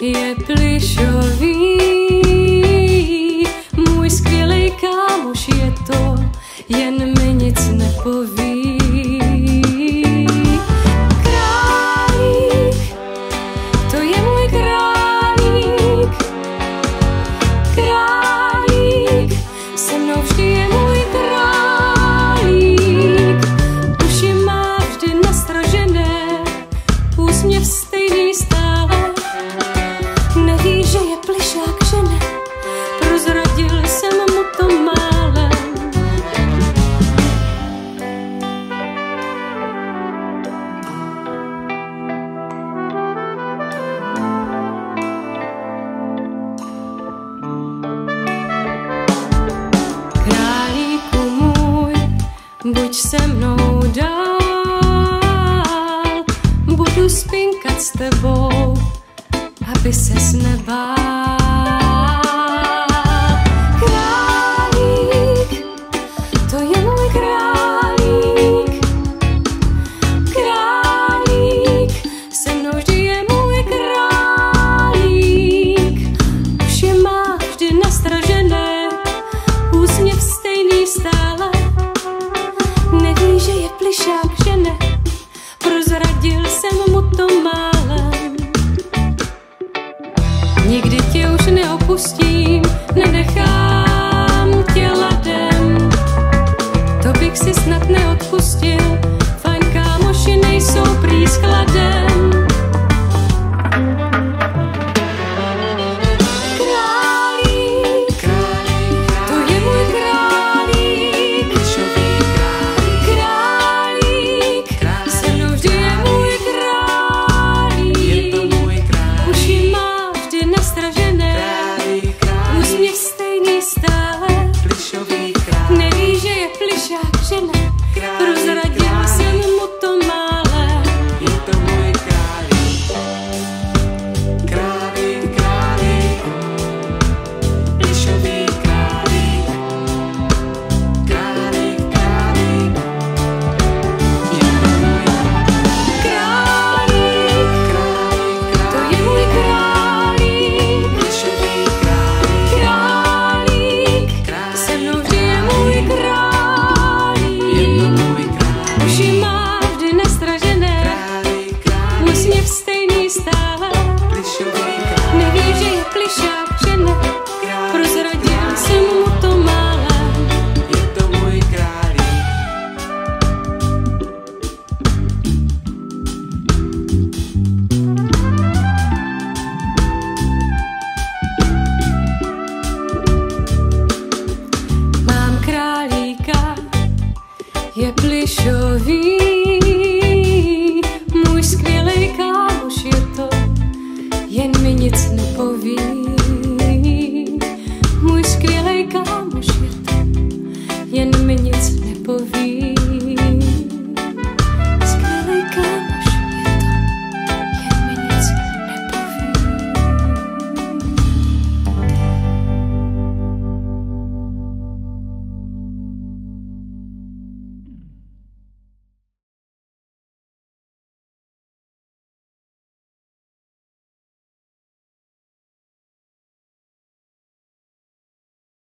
je plišový. Můj skvělej kámoš je to, jen mi nic nepoví. Králík, to je můj králík. Králík, se mnou vždy je můj králík. Uši má vždy nastražené, úsměv stejný stále. Neví, že je plišák, že ne, prozradil jsem mu to málem. Králíku můj, buď se mnou dál, budu spinkat s tebou, aby ses nebál. Králík, to je můj králík. Králík, se mnou vždy je můj králík. Uši má vždy nastražené, úsměv stejný stále. Neví, že je plišák, že ne, prozradil jsem mu to málem. Nikdy tě už neopustím, nenechám tě ladem. To bych si snad neodpustil, fajn kámoši nejsou prý skladem. Králík, to je můj králík. Králík, se mnou vždy je můj králík. Uši má vždy nastražené, úsměv stejný stále. Neví, že je plišák, že ne, prozradil jsem mu to málem. Je to můj králík. Králík, králík, plišový králík. Králík, králík, je to můj Králík, to je můj králík. plišový králík. Králík, se mnou vždy je můj králík. Je to můj králík. Uši má vždy nastražené, Králík, králík, úsměv stejný stále. plišový králík. Neví, že je plišák, že ne, prozradil jsem mu to málem. Je to můj králík. Mám králíka, je plišový. Můj skvělej kámoš je to, jen mi nic nepoví. Můj skvělej kámoš je to, jen mi nic nepoví.